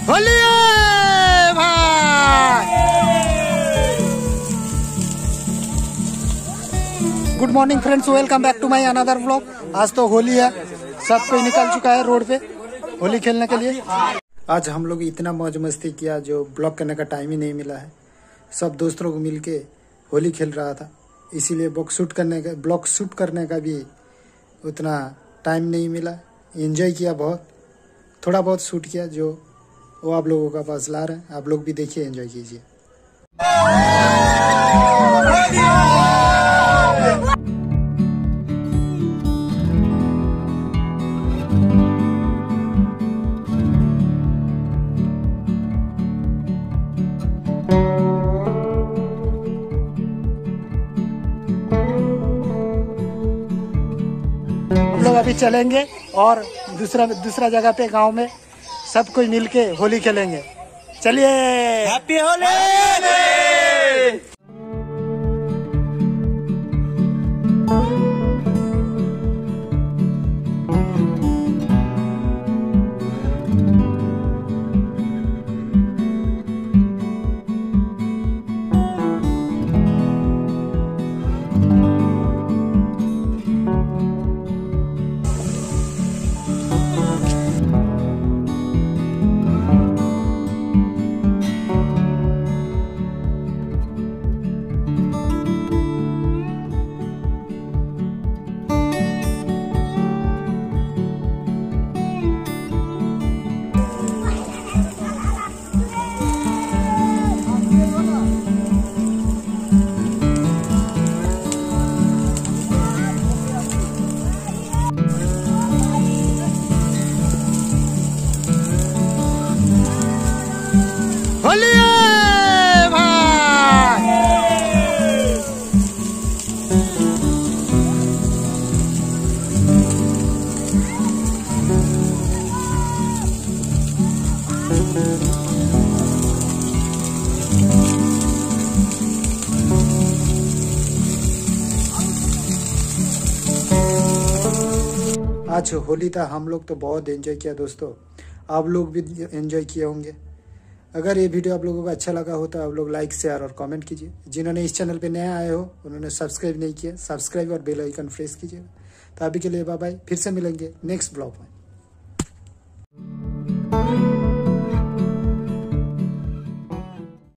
होली है भाई। Good morning friends, welcome back to my another vlog. आज तो होली है, सब कोई निकल चुका है रोड पे होली खेलने के लिए। आज हम लोग इतना मौज मस्ती किया जो ब्लॉग करने का टाइम ही नहीं मिला है। सब दोस्तों को मिलके होली खेल रहा था, इसीलिए ब्लॉग शूट करने का भी उतना टाइम नहीं मिला। एंजॉय किया, बहुत थोड़ा बहुत शूट किया जो वो आप लोगों का पास ला रहे हैं। आप लोग भी देखिए, एंजॉय कीजिए। हम लोग अभी चलेंगे और दूसरा जगह पे गांव में सब कोई मिलके होली खेलेंगे। चलिए, हैप्पी होली। होली है भाई। आज होली था, हम लोग तो बहुत एंजॉय किया दोस्तों। आप लोग भी एंजॉय किए होंगे। अगर ये वीडियो आप लोगों को अच्छा लगा हो तो आप लोग लाइक, शेयर और कमेंट कीजिए। जिन्होंने इस चैनल पे नए आए हो उन्होंने सब्सक्राइब नहीं किया, सब्सक्राइब और बेल आइकन प्रेस कीजिए। तो अभी के लिए बाय बाय, फिर से मिलेंगे नेक्स्ट ब्लॉग में।